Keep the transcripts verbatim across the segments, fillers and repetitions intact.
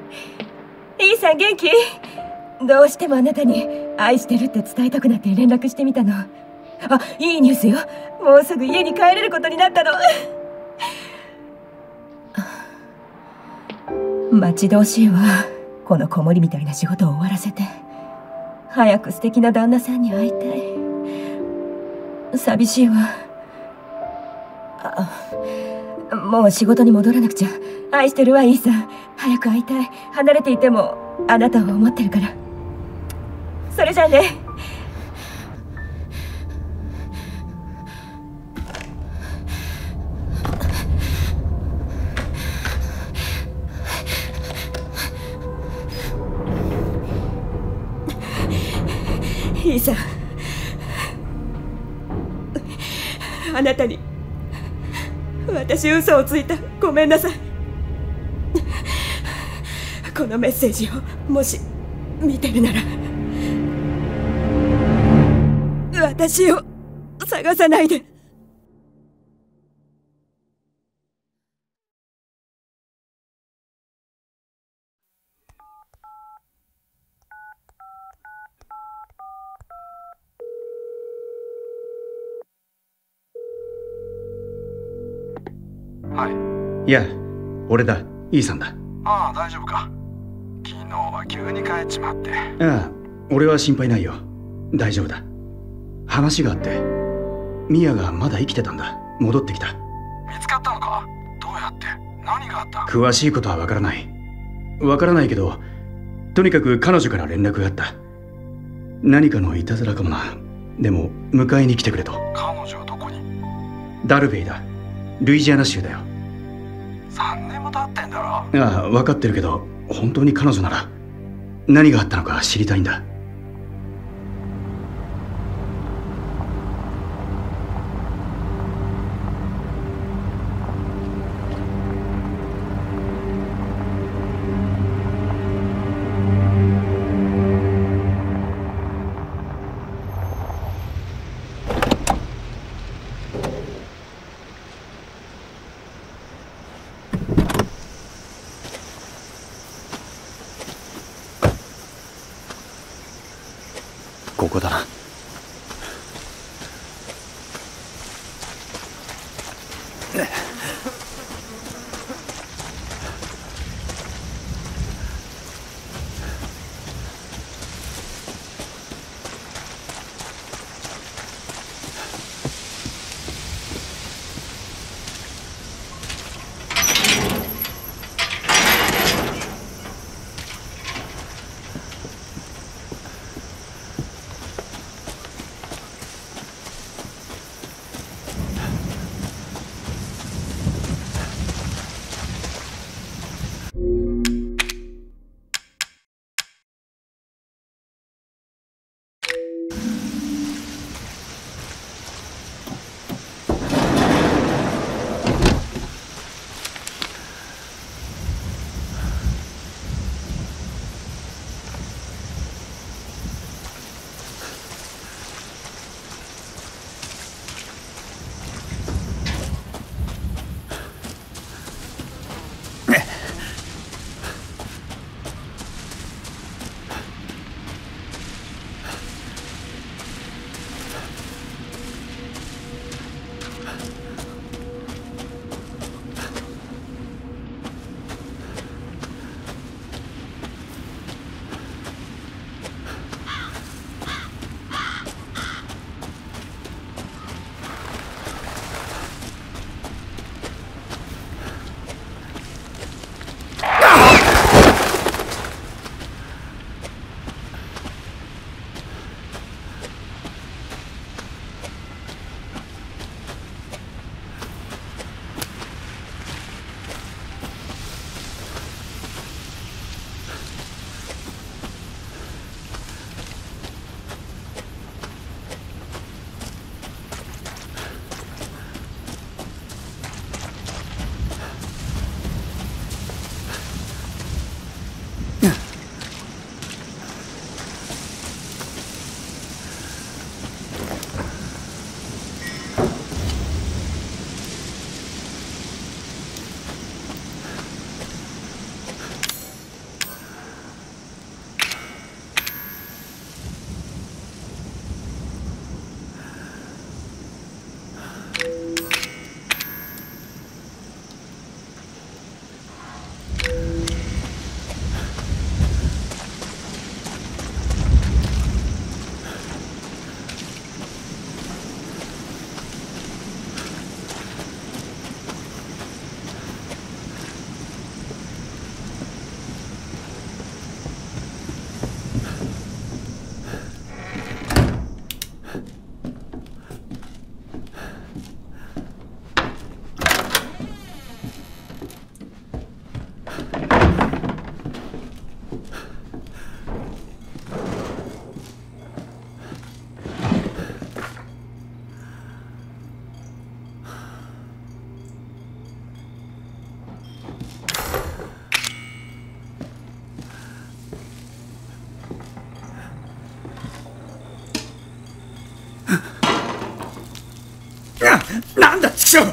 イーさん元気？どうしてもあなたに愛してるって伝えたくなって連絡してみたの。あ、いいニュースよ。もうすぐ家に帰れることになったの。待ち遠しいわ。この子守みたいな仕事を終わらせて早く素敵な旦那さんに会いたい。寂しいわ。あ、もう仕事に戻らなくちゃ。愛してるわイーさん。早く会いたい。離れていてもあなたを思ってるから。それじゃあね。イーさん、あなたに私嘘をついた。ごめんなさい。このメッセージをもし見てるなら私を探さないで。 はい。いや、俺だ。イーさんだ。 ああ、大丈夫か。昨日は急に帰っちまって。 ああ、俺は心配ないよ。大丈夫だ。話があって、ミヤがまだ生きてたんだ。戻ってきた。 見つかったのか？どうやって？何があった？ 詳しいことはわからない。わからないけど、とにかく彼女から連絡があった。何かのいたずらかもな。でも、迎えに来てくれと。 彼女はどこに？ ダルベイだ。ルイジアナ州だよ。 さんねんも経ってんだろ。 ああ、分かってるけど、本当に彼女なら何があったのか知りたいんだ。 ここだな。 しょ。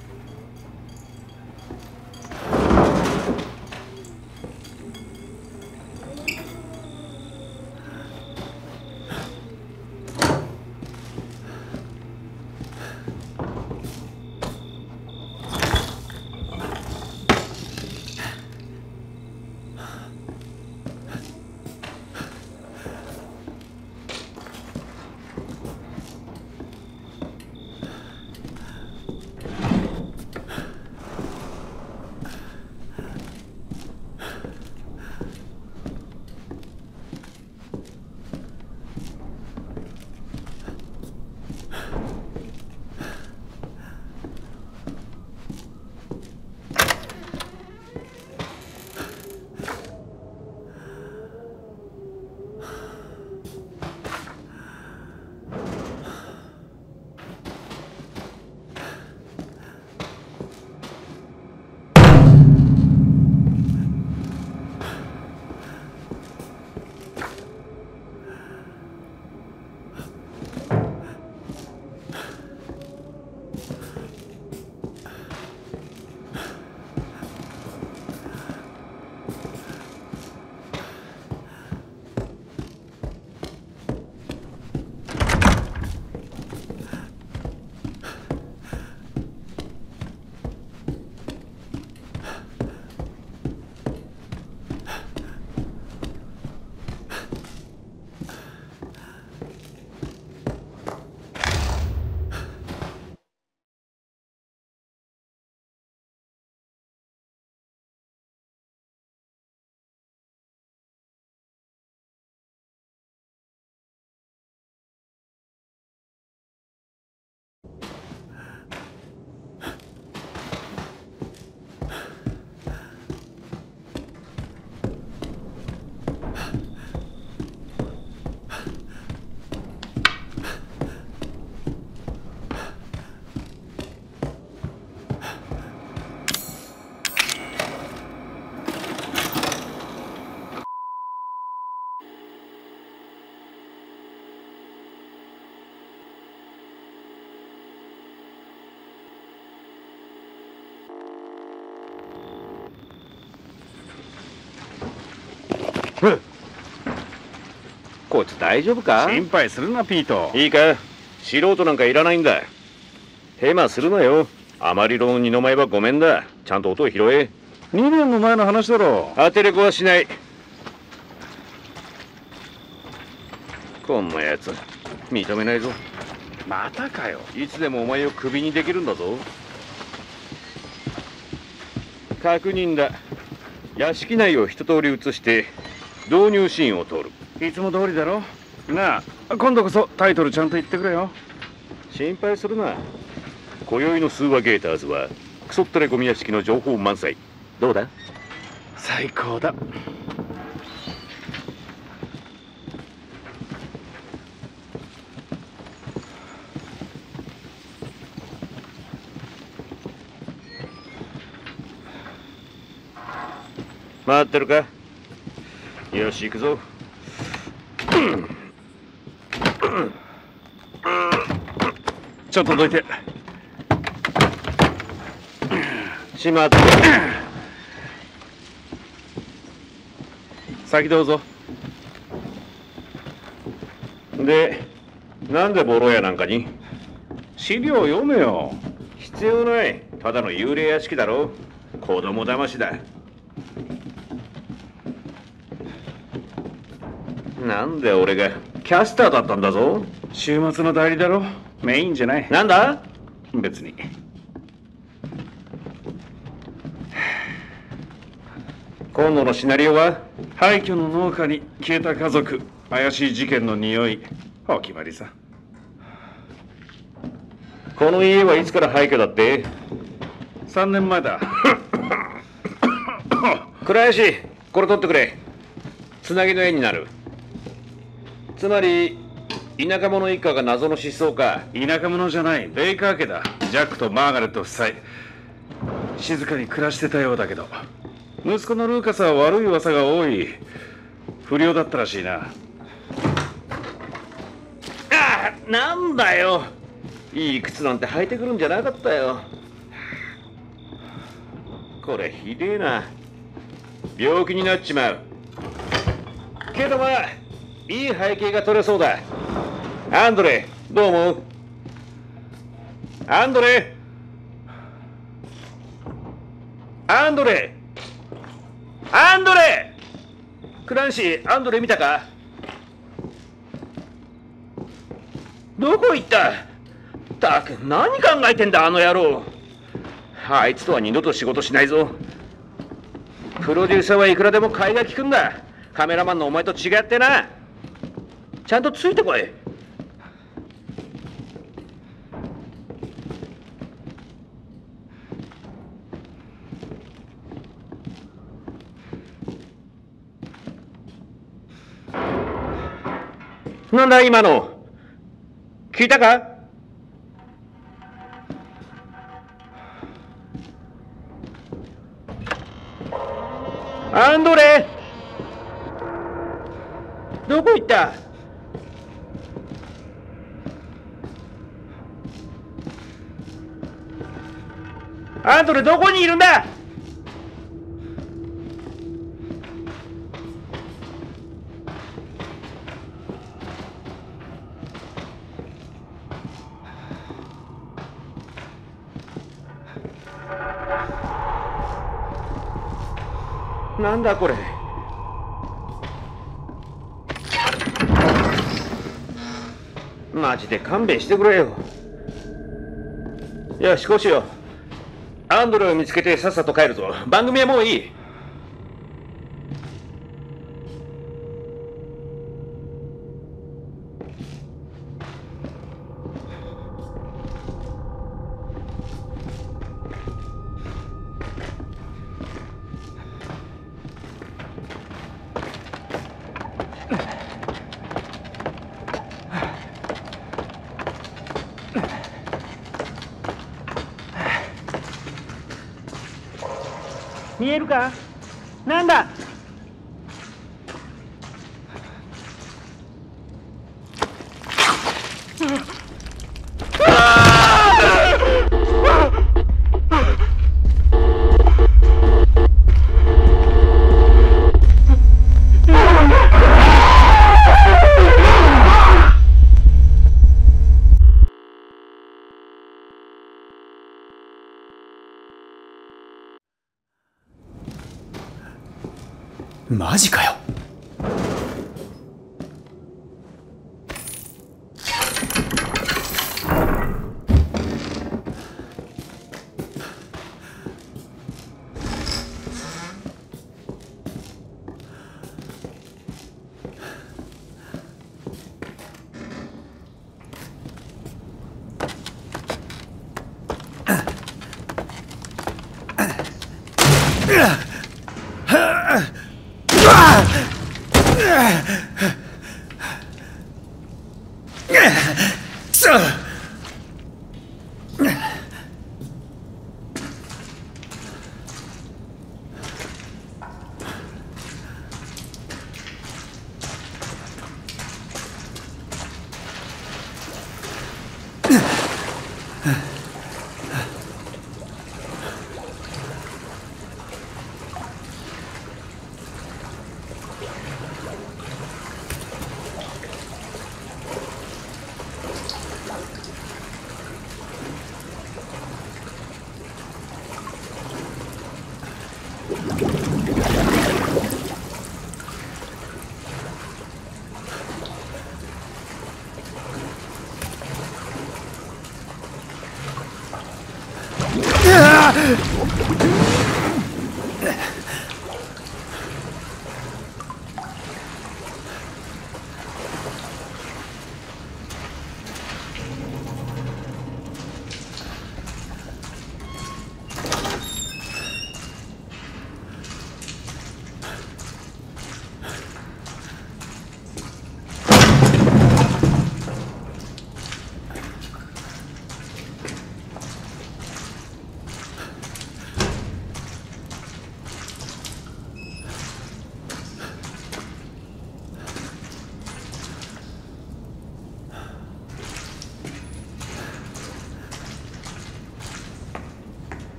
こいつ大丈夫か？ 心配するな、ピート。 いいか、素人なんかいらないんだ。ヘマするなよ。あまりの二の舞はごめんだ。ちゃんと音を拾え。 にねんも前の話だろ。 当てれこはしない。こんなやつ認めないぞ。 またかよ。 いつでもお前をクビにできるんだぞ。確認だ。屋敷内を一通り移して導入シーンを撮る。 いつも通りだろ。なあ、今度こそタイトルちゃんと言ってくれよ。 心配するな。今宵のスーワゲーターズはクソったれゴミ屋敷の情報満載。どうだ？ 最高だ。 待ってるか？よし、行くぞ。 ちょっとどいて。 しまって。 先どうぞ。 で、なんでボロ屋なんかに？ 資料読めよ。 必要ない。ただの幽霊屋敷だろ。子供騙しだ。なんで俺がキャスターだったんだぞ。 週末の代理だろ。メインじゃない。 なんだ？ 別に。 今度のシナリオは？ 廃墟の農家に消えた家族、怪しい事件の匂い。お決まりさ。 この家はいつから廃墟だって？ さんねんまえだ。 倉石、これ取ってくれ。つなぎの絵になる。つまり田舎者一家が謎の失踪か。 田舎者じゃない、ベイカー家だ。ジャックとマーガレット夫妻、静かに暮らしてたようだけど、息子のルーカスは悪い噂が多い。不良だったらしいな。 ああ、なんだよ。 いい靴なんて履いてくるんじゃなかったよ。これひでえな。病気になっちまう。けどまあいい背景が取れそうだ。アンドレ、どう思う？アンドレアンドレアンドレクランシー、アンドレ見たか？どこ行った？ったく何考えてんだあの野郎。あいつとは二度と仕事しないぞ。プロデューサーはいくらでも買いが利くんだ。カメラマンのお前と違ってな。ちゃんとついてこい。なんだ今の、聞いたか？アンドレ、どこ行った？アンドレ、どこにいるんだ？なんだこれ。マジで勘弁してくれよ。よし、こうしよう。アンドレを見つけてさっさと帰るぞ。番組はもういい。見えるか？なんだ？ マジかよ。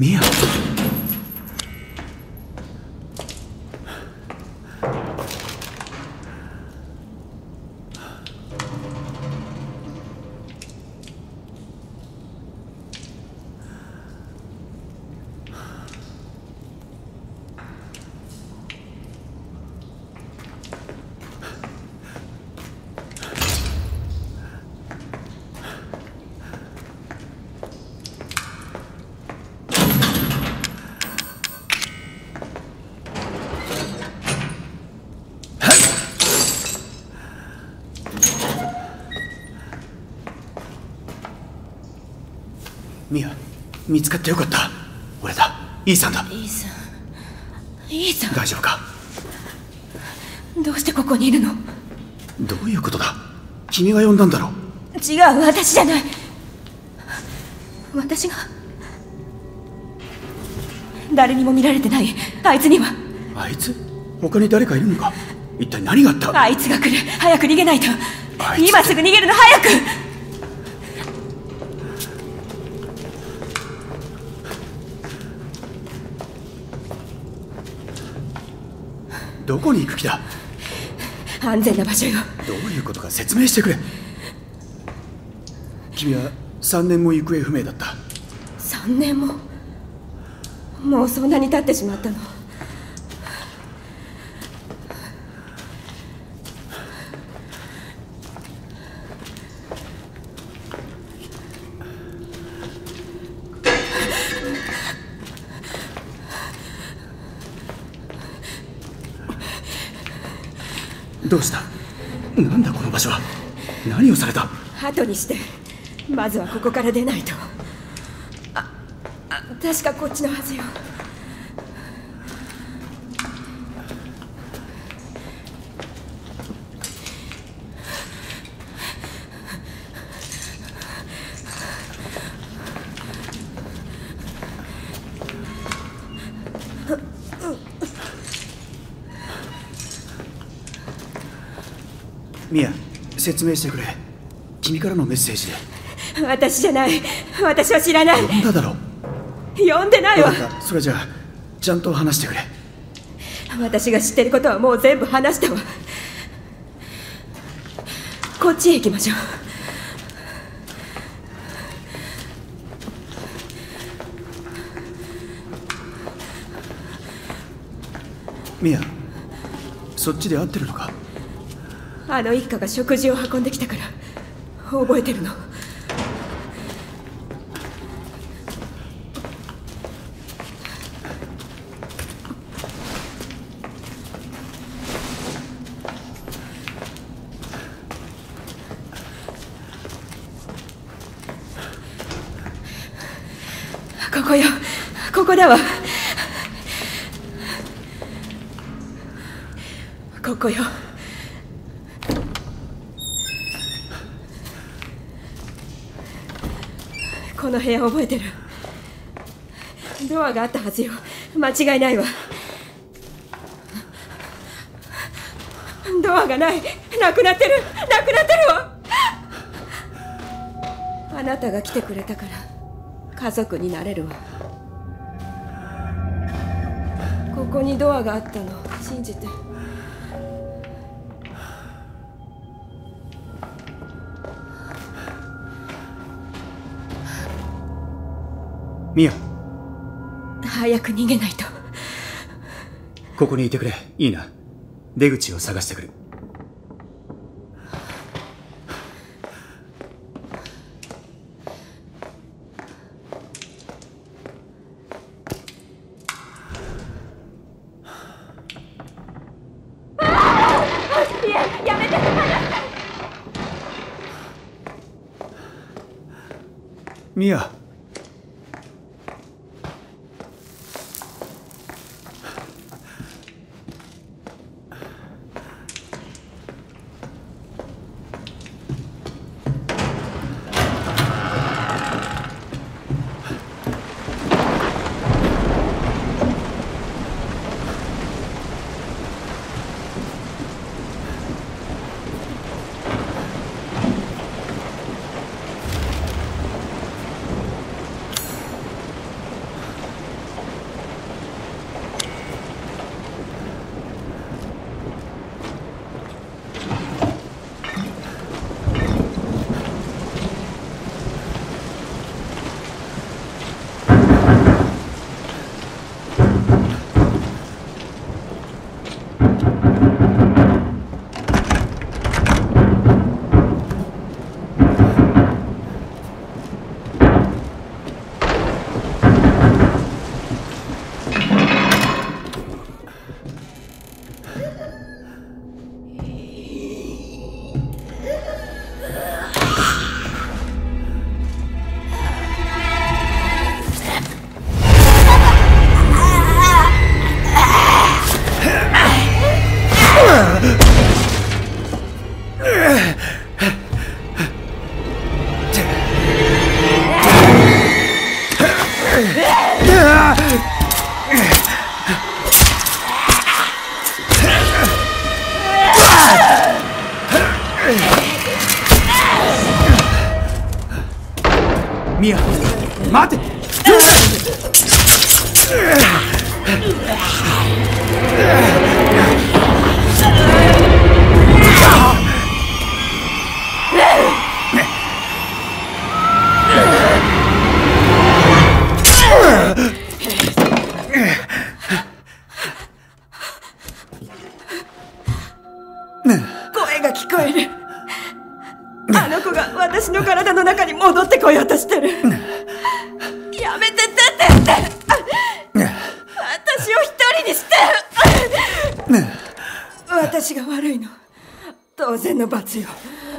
ミア。ミア、見つかってよかった。俺だ、イーサンだ。 イーサン、イーサン。 大丈夫か？ どうしてここにいるの？ どういうことだ？君が呼んだんだろ。 違う、私じゃない。私が誰にも見られてないあいつには。 あいつ？他に誰かいるのか？一体何があった？ あいつが来る。早く逃げないと。 あいつ今すぐ逃げるの、早く。 どこに行く気だ？ 安全な場所よ。 どういうことか説明してくれ。君はさんねんも行方不明だった。 さんねんも？もうそんなに経ってしまったの？ どうした？なんだこの場所は。何をされた？ 後にして、まずはここから出ないと。あ、あ、確かこっちのはずよ。 ミア、説明してくれ。君からのメッセージで。 私じゃない。私は知らない。 呼んだだろ。 呼んでないわ。 分かった。それじゃあちゃんと話してくれ。 私が知ってることはもう全部話したわ。こっちへ行きましょう。ミア、そっちで合ってるのか？ あの一家が食事を運んできたから覚えてるの。ここよ、ここだわ。ここよ。この部屋覚えてる。ドアがあったはずよ。間違いないわ。ドアがない。なくなってる。なくなってるわ。あなたが来てくれたから家族になれるわ。ここにドアがあったの信じて。 ミア、 早く逃げないと。 ここにいてくれ。いいな。出口を探してくる。 いや、やめて。 ミア、 待て。 声が聞こえる。あの子が私の体の中に戻ってこようとしてる。やめて出てって。私を一人にして。私が悪いの。当然の罰よ。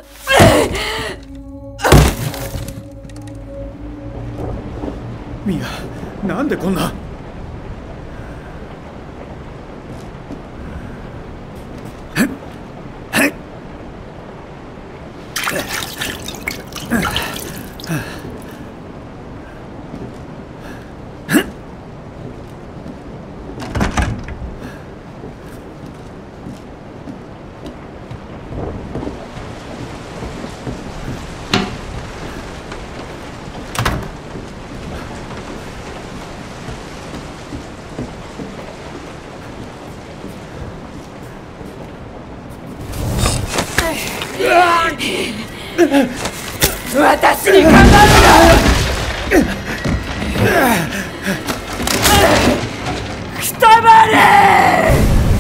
ミア、なんでこんな。 私にかかるな。くたばれ。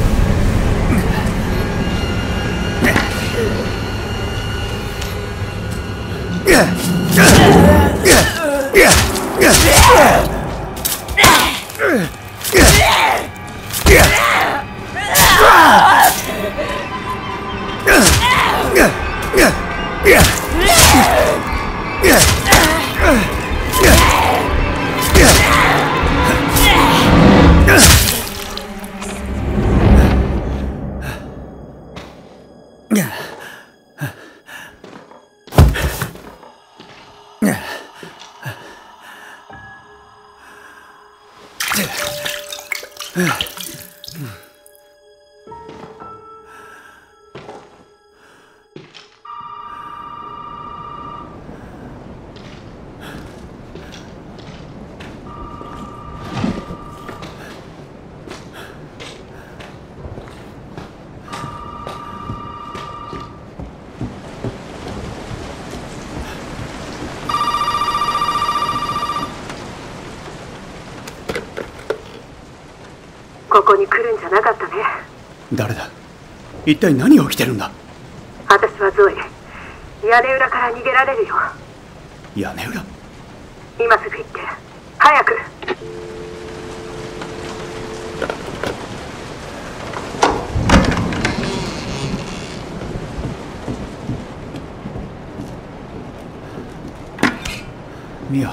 ここに来るんじゃなかったね。 誰だ。一体何が起きてるんだ。 私はゾエ。屋根裏から逃げられるよ。 屋根裏。 今すぐ行って早く。 ミア。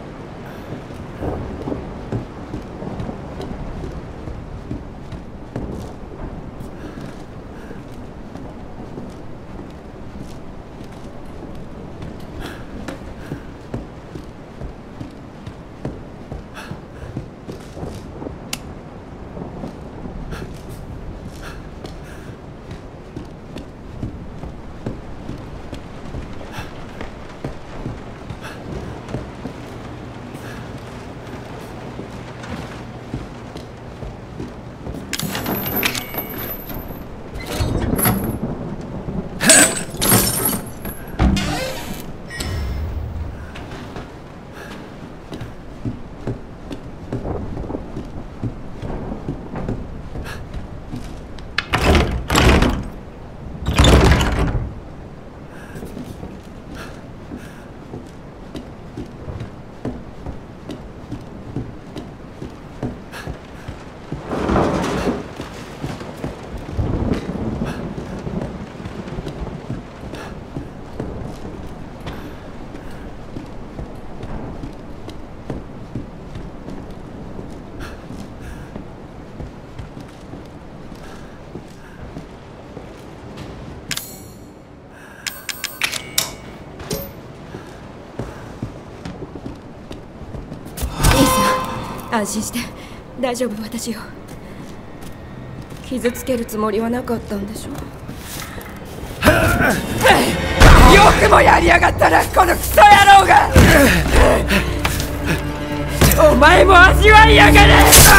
安心して。大丈夫。私よ。傷つけるつもりはなかったんでしょ。よくもやりやがったな、このクソ野郎が。 お前も味わいやがれ。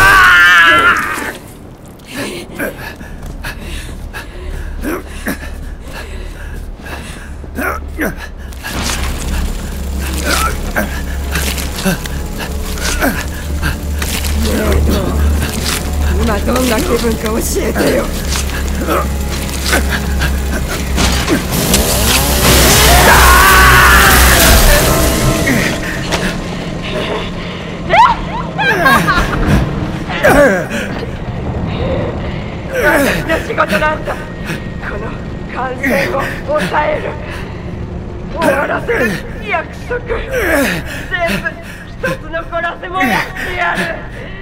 今どんな気分か教えてよ。私の仕事なんだ。この感染を抑える、終わらせる約束、全部一つ残らせもやってやる。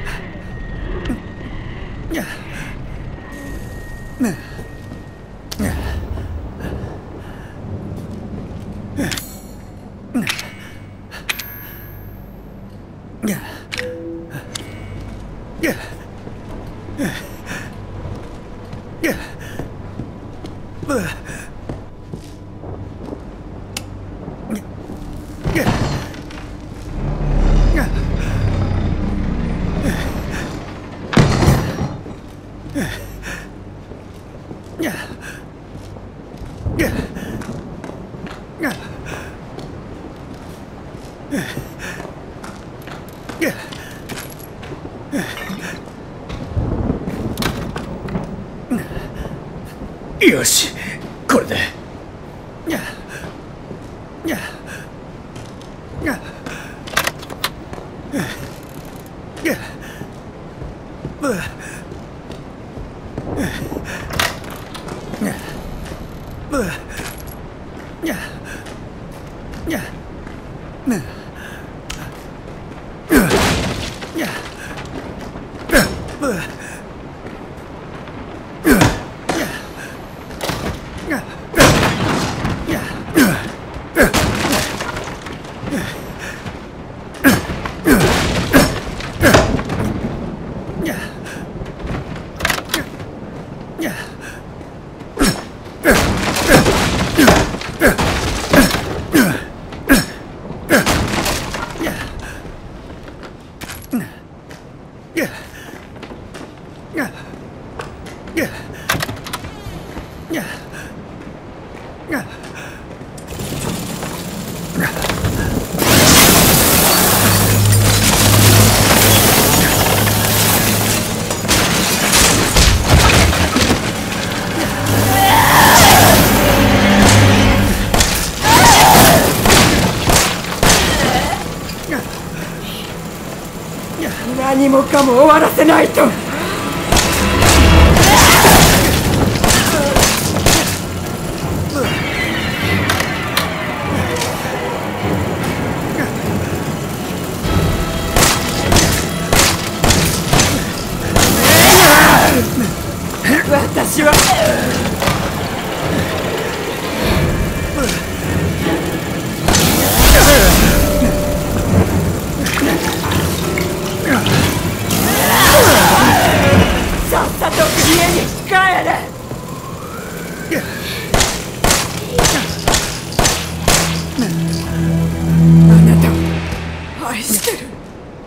よし、これで。何もかも終わらせないと。私はさっさと家に帰れ。あなたを愛してる。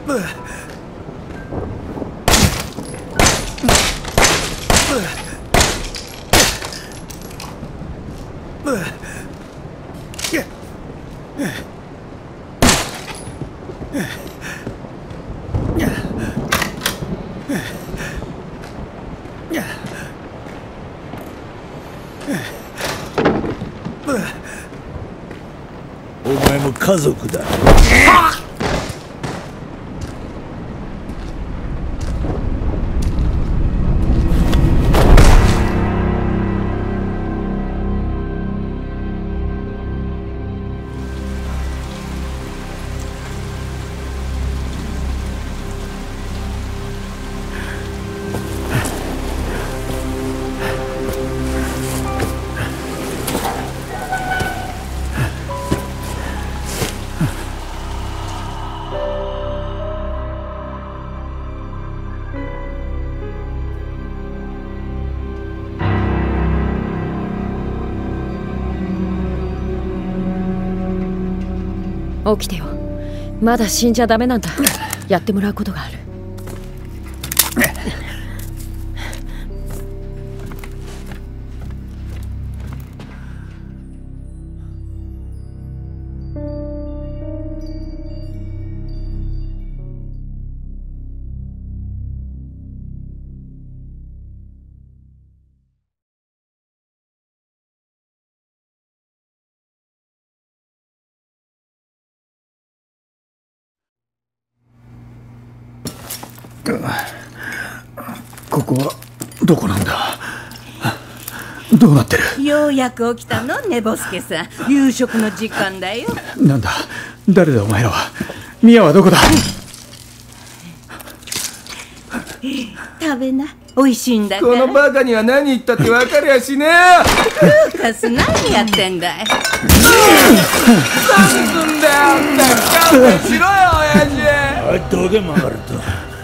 お前も家族だ。 起きてよ。まだ死んじゃダメなんだ。 やってもらうことがある。 ここはどこなんだ。どうなってる。 ようやく起きたのねボスケさん。夕食の時間だよ。 なんだ、誰だお前らは。ミヤはどこだ。 食べな、美味しいんだから。 このバカには何言ったって分かりゃしねえ。ルーカス、何やってんだい。 何すんだよあんた。勘弁しろよ親父。 おい、どけ曲がると。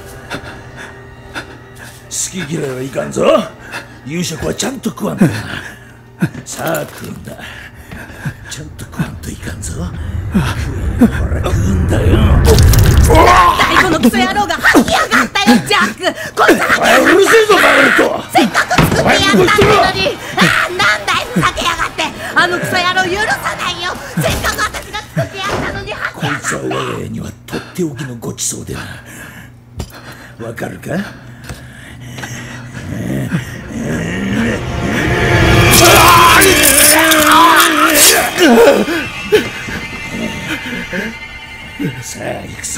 好き嫌いはいかんぞ。夕食はちゃんと食わんとな。さあ食うんだ。ちゃんと食わんといかんぞ。ほら食うんだよ。 大悟のクソ野郎が吐きやがったよジャック。こいつはうるせえぞバレルト。 せっかく作ってやったのに。ああ、なんだいふざけやがって。あのクソ野郎許さないよ。せっかく私が作ってやったのに吐きやがって。 こいつは我が家にはとっておきのごちそうでな。わかるか。さあ行くぞ。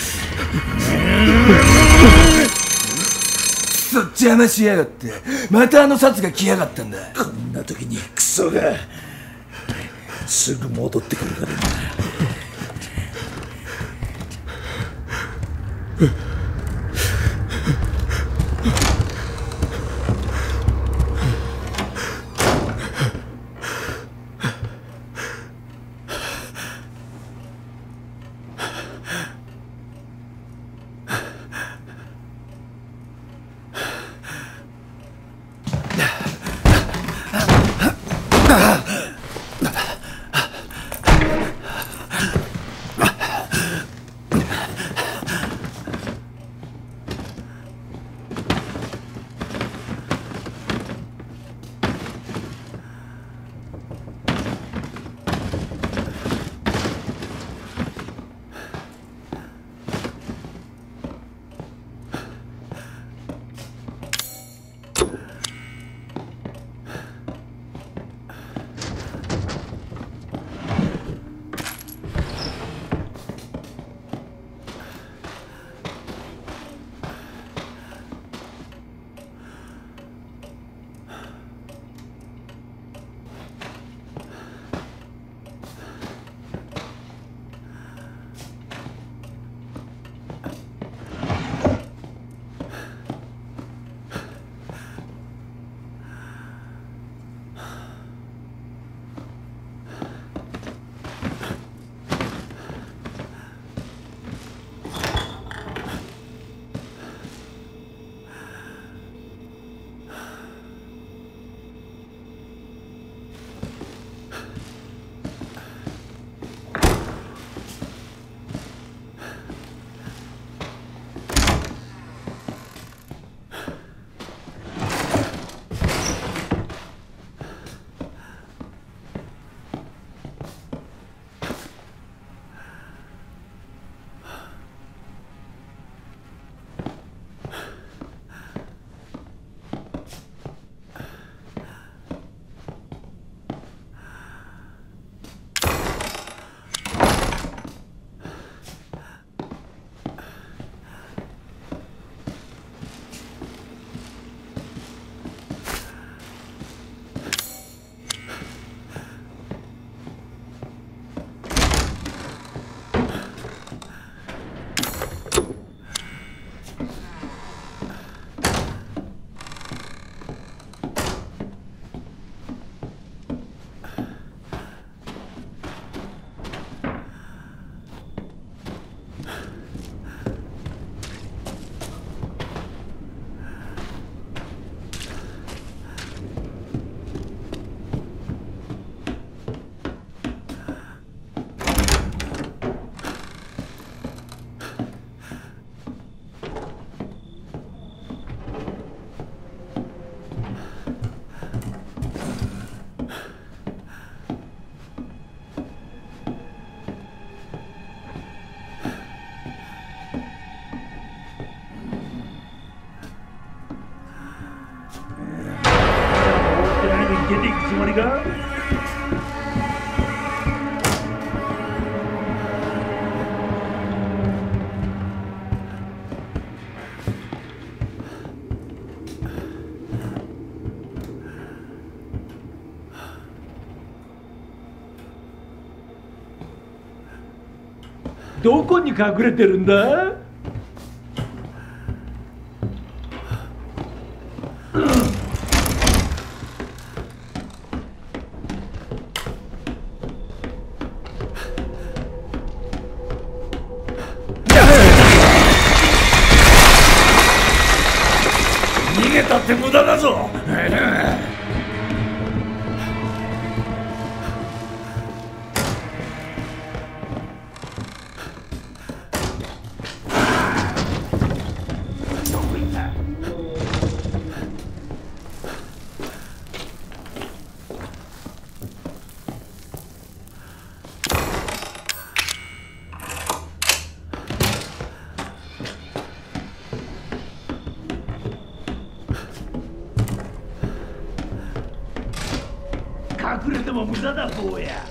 クソ邪魔しやがって。またあの札が来やがったんだ。 こんな時にクソがすぐ戻ってくるからな。 けていくつもりか？どこに隠れてるんだ？逃げたって無駄だぞ。隠れても無駄だ坊や。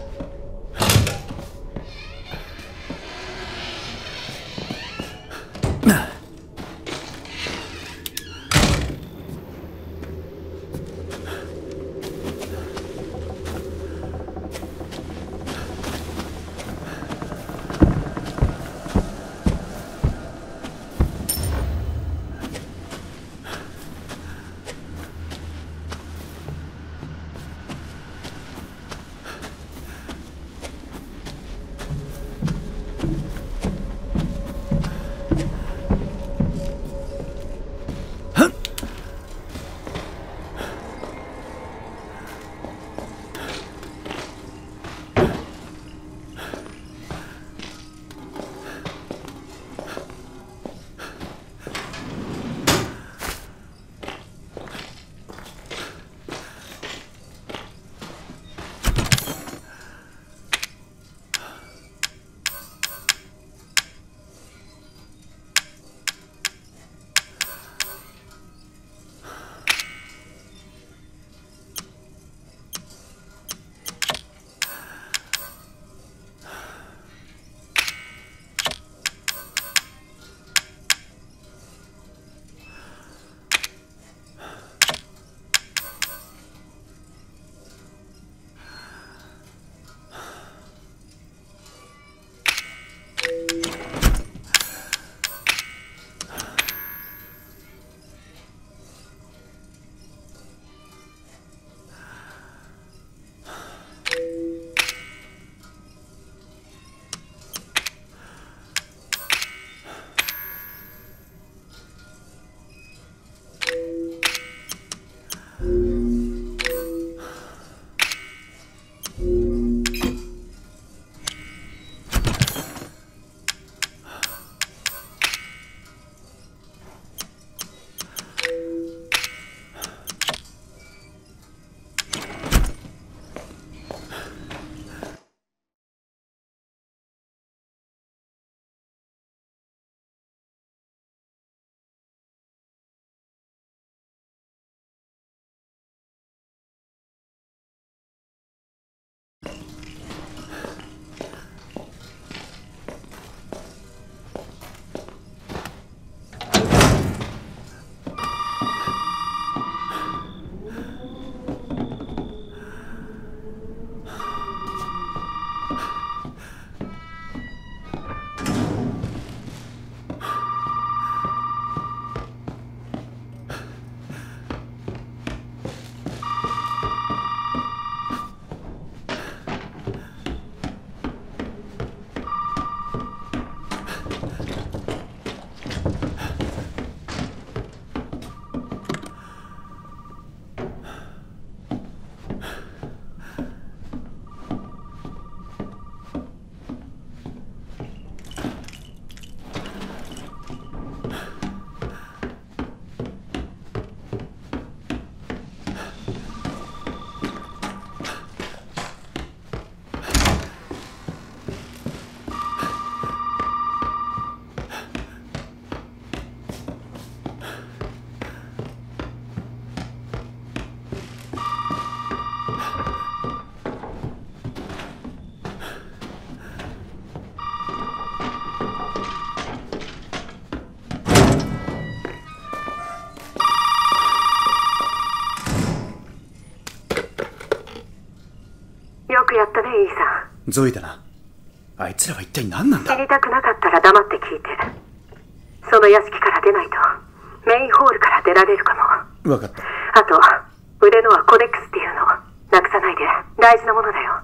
くやったね、イーサン。 ゾイだな。あいつらは一体何なんだ。 知りたくなかったら黙って聞いて。その屋敷から出ないとメインホールから出られるかも。 分かった。 あと腕のはコデックスっていうのなくさないで。大事なものだよ。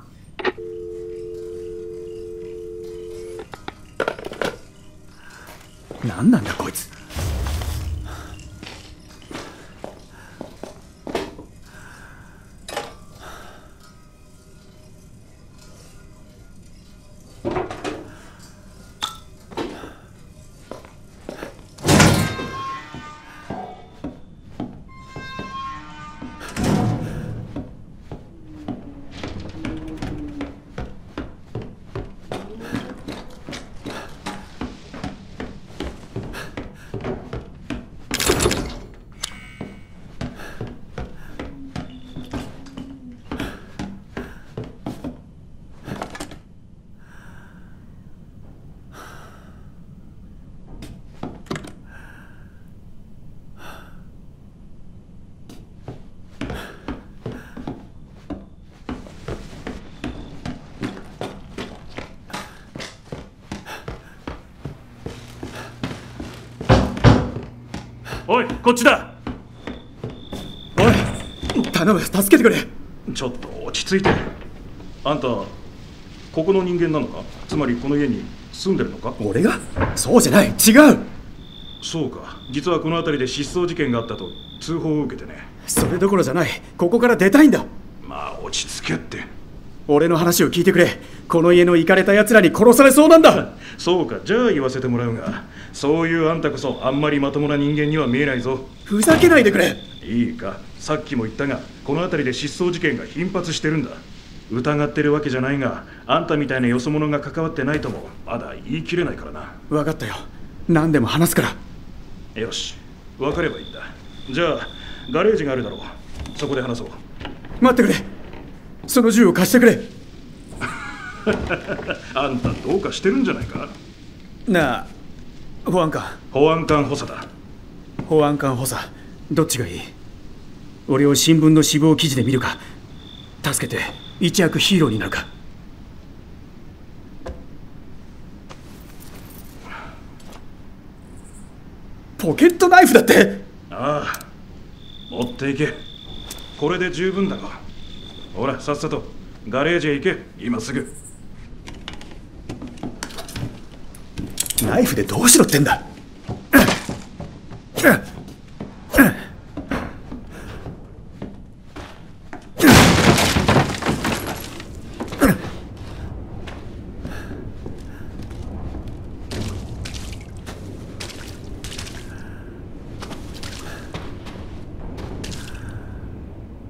何なんだこいつ。 おい、こっちだ。 おい、頼む、助けてくれ。 ちょっと落ち着いて。あんたここの人間なのか？つまりこの家に住んでるのか？ 俺が？そうじゃない、違う。 そうか、実はこの辺りで失踪事件があったと通報を受けてね。 それどころじゃない、ここから出たいんだ。 まあ落ち着けって。 俺の話を聞いてくれ。この家のイカれた奴らに殺されそうなんだ。 そうか、じゃあ言わせてもらうが、そういうあんたこそあんまりまともな人間には見えないぞ。 ふざけないでくれ。 いいか、さっきも言ったがこの辺りで失踪事件が頻発してるんだ。疑ってるわけじゃないが、あんたみたいなよそ者が関わってないともまだ言い切れないからな。 分かったよ、何でも話すから。 よし、分かればいいんだ。じゃあガレージがあるだろう、そこで話そう。 待ってくれ、その銃を貸してくれ。 あんたどうかしてるんじゃないか。 なあ、保安官。 保安官補佐だ。 保安官補佐、どっちがいい？俺を新聞の死亡記事で見るか、助けて一躍ヒーローになるか。ポケットナイフだって。 ああ、持っていけ。これで十分だろ。ほら、さっさとガレージへ行け、今すぐ。 ナイフでどうしろってんだ。